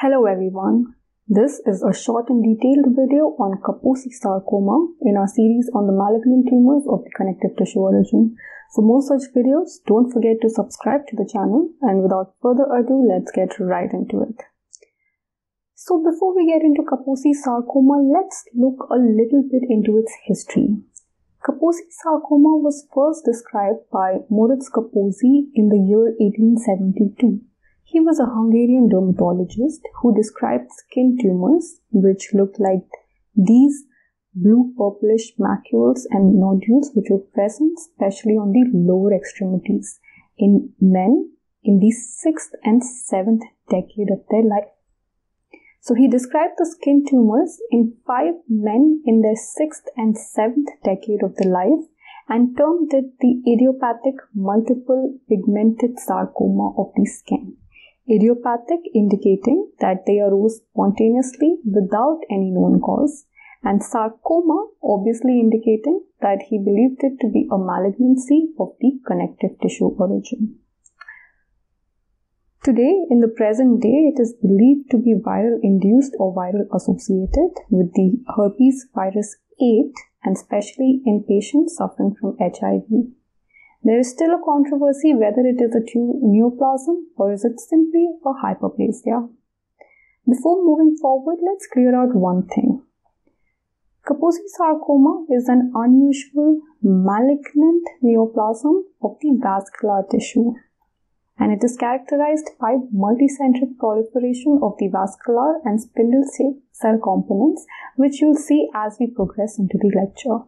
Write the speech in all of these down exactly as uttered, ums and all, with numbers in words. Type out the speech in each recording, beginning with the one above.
Hello everyone, this is a short and detailed video on Kaposi sarcoma in our series on the malignant tumors of the connective tissue origin. For more such videos, don't forget to subscribe to the channel, and without further ado, let's get right into it. So before we get into Kaposi sarcoma, let's look a little bit into its history. Kaposi sarcoma was first described by Moritz Kaposi in the year eighteen seventy-two. He was a Hungarian dermatologist who described skin tumors which looked like these blue-purplish macules and nodules which were present especially on the lower extremities in men in the sixth and seventh decade of their life. So he described the skin tumors in five men in their sixth and seventh decade of their life and termed it the idiopathic multiple pigmented sarcoma of the skin. Idiopathic indicating that they arose spontaneously without any known cause, and sarcoma obviously indicating that he believed it to be a malignancy of the connective tissue origin. Today, in the present day, it is believed to be viral induced or viral associated with the herpes virus eight, and especially in patients suffering from H I V. There is still a controversy whether it is a neoplasm or is it simply a hyperplasia. Before moving forward, let's clear out one thing. Kaposi sarcoma is an unusual malignant neoplasm of the vascular tissue, and it is characterized by multicentric proliferation of the vascular and spindle cell components, which you'll see as we progress into the lecture.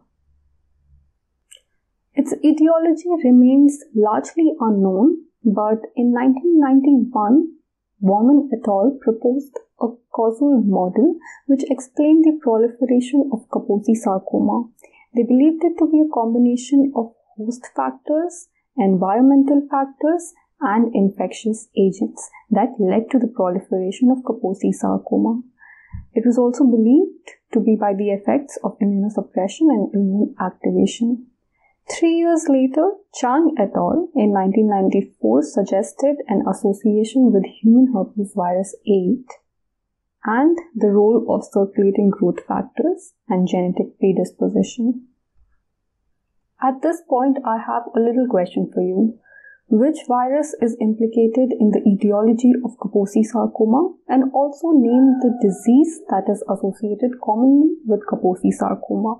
Its etiology remains largely unknown, but in nineteen ninety-one, Baumann et al. Proposed a causal model which explained the proliferation of Kaposi sarcoma. They believed it to be a combination of host factors, environmental factors, and infectious agents that led to the proliferation of Kaposi sarcoma. It was also believed to be by the effects of immunosuppression and immune activation. Three years later, Chang et al. In nineteen ninety-four suggested an association with human herpes virus eight and the role of circulating growth factors and genetic predisposition. At this point, I have a little question for you. Which virus is implicated in the etiology of Kaposi sarcoma, and also name the disease that is associated commonly with Kaposi sarcoma?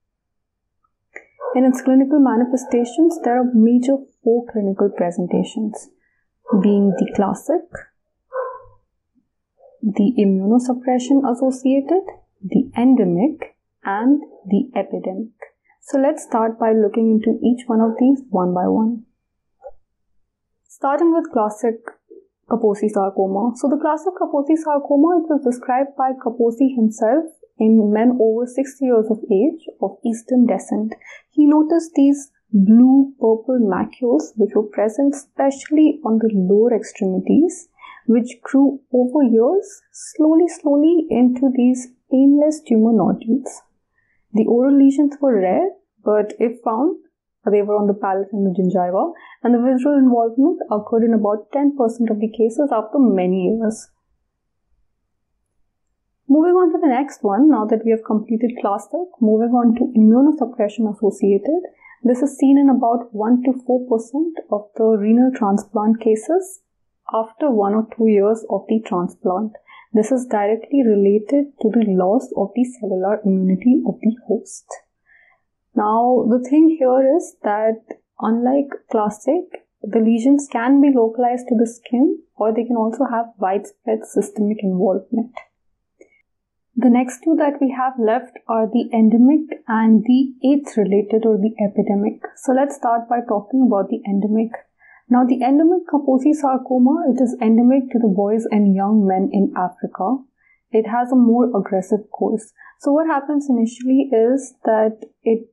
In its clinical manifestations, there are major four clinical presentations, being the classic, the immunosuppression associated, the endemic, and the epidemic. So let's start by looking into each one of these one by one. Starting with classic Kaposi sarcoma. So the classic Kaposi sarcoma, it was described by Kaposi himself in men over sixty years of age of Eastern descent. He noticed these blue-purple macules which were present especially on the lower extremities, which grew over years slowly slowly into these painless tumor nodules. The oral lesions were rare, but if found, they were on the palate and the gingiva, and the visceral involvement occurred in about ten percent of the cases after many years. Moving on to the next one, now that we have completed classic, moving on to immunosuppression associated. This is seen in about one to four percent of the renal transplant cases after one or two years of the transplant. This is directly related to the loss of the cellular immunity of the host. Now, the thing here is that unlike classic, the lesions can be localized to the skin, or they can also have widespread systemic involvement. The next two that we have left are the endemic and the AIDS-related or the epidemic. So let's start by talking about the endemic. Now, the endemic Kaposi sarcoma, it is endemic to the boys and young men in Africa. It has a more aggressive course. So what happens initially is that it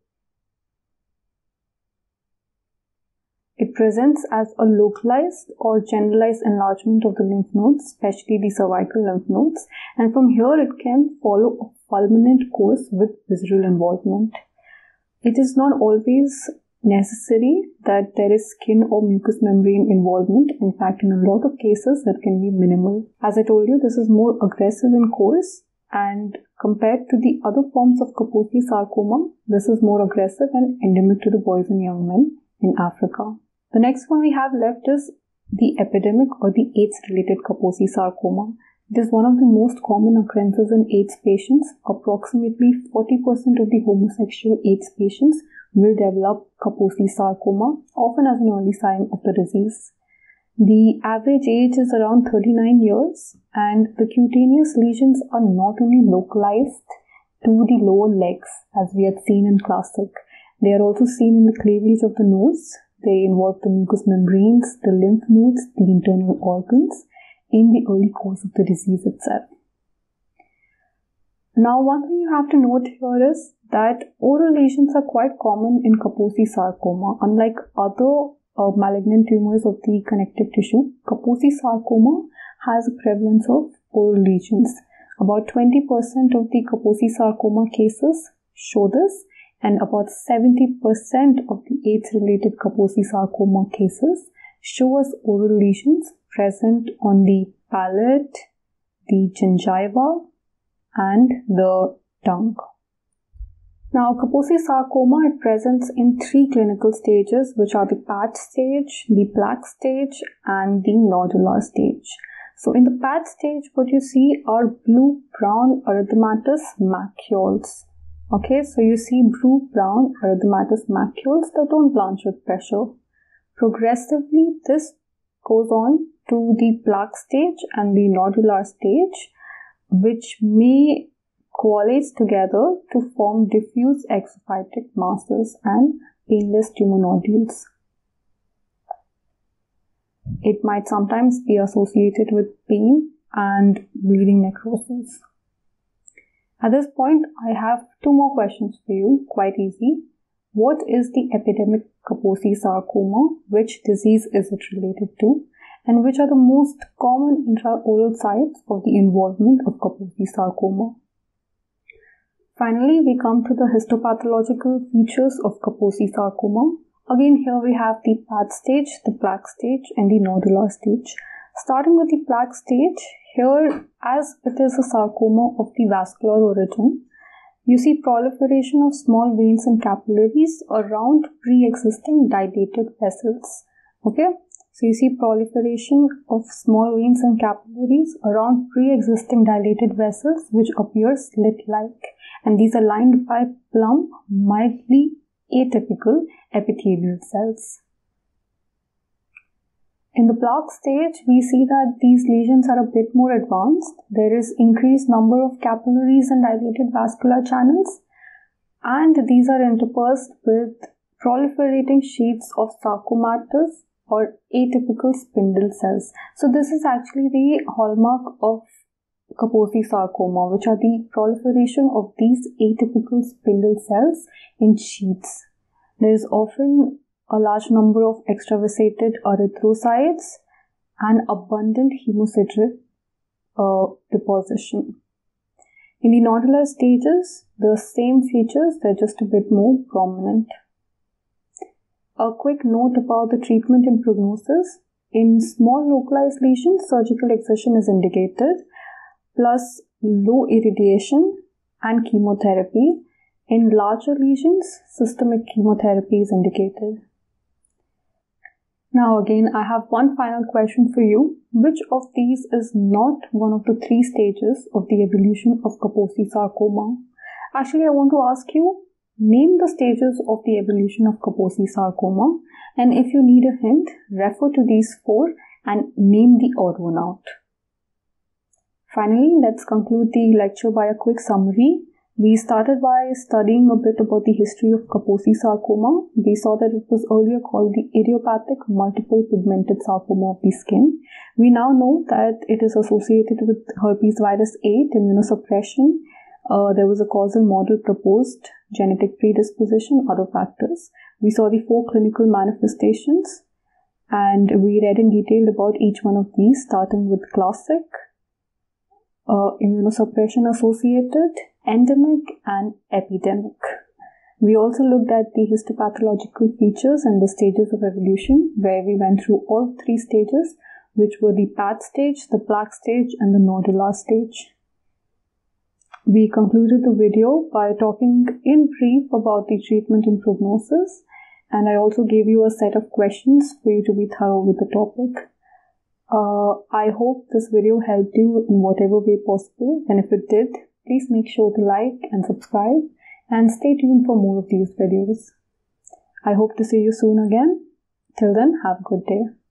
It presents as a localized or generalized enlargement of the lymph nodes, especially the cervical lymph nodes, and from here it can follow a fulminant course with visceral involvement. It is not always necessary that there is skin or mucous membrane involvement. In fact, in a lot of cases, that can be minimal. As I told you, this is more aggressive in course, and compared to the other forms of Kaposi sarcoma, this is more aggressive and endemic to the boys and young men in Africa. The next one we have left is the epidemic or the AIDS-related Kaposi sarcoma. It is one of the most common occurrences in AIDS patients. Approximately forty percent of the homosexual AIDS patients will develop Kaposi sarcoma, often as an early sign of the disease. The average age is around thirty-nine years, and the cutaneous lesions are not only localized to the lower legs, as we had seen in classic. They are also seen in the cleavage of the nose. They involve the mucous membranes, the lymph nodes, the internal organs in the early course of the disease itself. Now, one thing you have to note here is that oral lesions are quite common in Kaposi sarcoma. Unlike other uh, malignant tumors of the connective tissue, Kaposi sarcoma has a prevalence of oral lesions. About twenty percent of the Kaposi sarcoma cases show this, and about seventy percent of the AIDS-related Kaposi sarcoma cases show us oral lesions present on the palate, the gingiva, and the tongue. Now, Kaposi sarcoma, it presents in three clinical stages, which are the patch stage, the plaque stage, and the nodular stage. So, in the patch stage, what you see are blue-brown erythematous macules. Okay, so you see blue-brown erythematous macules that don't blanch with pressure. Progressively, this goes on to the plaque stage and the nodular stage, which may coalesce together to form diffuse exophytic masses and painless tumor nodules. It might sometimes be associated with pain and bleeding necrosis. At this point, I have two more questions for you, quite easy. What is the epidemic Kaposi sarcoma? Which disease is it related to? And which are the most common intraoral sites of the involvement of Kaposi sarcoma? Finally, we come to the histopathological features of Kaposi sarcoma. Again, here we have the patch stage, the plaque stage, and the nodular stage. Starting with the plaque stage, here, as it is a sarcoma of the vascular origin, you see proliferation of small veins and capillaries around pre-existing dilated vessels. Okay, so you see proliferation of small veins and capillaries around pre-existing dilated vessels, which appear slit-like, and these are lined by plump, mildly atypical epithelial cells. In the plaque stage, we see that these lesions are a bit more advanced. There is increased number of capillaries and dilated vascular channels, and these are interspersed with proliferating sheets of sarcomatous or atypical spindle cells. So this is actually the hallmark of Kaposi sarcoma, which are the proliferation of these atypical spindle cells in sheets. There is often a large number of extravasated erythrocytes and abundant hemocytic uh, deposition. In the nodular stages, the same features, they're just a bit more prominent. A quick note about the treatment and prognosis. In small localized lesions, surgical excision is indicated, plus low irradiation and chemotherapy. In larger lesions, systemic chemotherapy is indicated. Now again, I have one final question for you. Which of these is not one of the three stages of the evolution of Kaposi sarcoma? Actually, I want to ask you, name the stages of the evolution of Kaposi sarcoma, and if you need a hint, refer to these four and name the odd one out. Finally, let's conclude the lecture by a quick summary. We started by studying a bit about the history of Kaposi sarcoma. We saw that it was earlier called the idiopathic multiple pigmented sarcoma of the skin. We now know that it is associated with herpes virus eight, immunosuppression. Uh, there was a causal model proposed, genetic predisposition, other factors. We saw the four clinical manifestations, and we read in detail about each one of these, starting with classic, uh, immunosuppression associated, endemic, and epidemic. We also looked at the histopathological features and the stages of evolution, where we went through all three stages, which were the path stage, the plaque stage, and the nodular stage. We concluded the video by talking in brief about the treatment and prognosis, and I also gave you a set of questions for you to be thorough with the topic. Uh, I hope this video helped you in whatever way possible, and if it did, please make sure to like and subscribe, and stay tuned for more of these videos. I hope to see you soon again. Till then, have a good day.